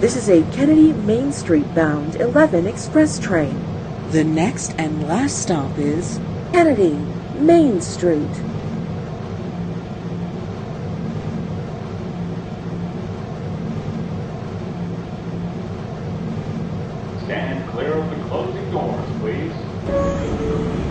This is a Kennedy Main Street bound 11 express train. The next and last stop is Kennedy Main Street. Stand clear of the closing doors, please.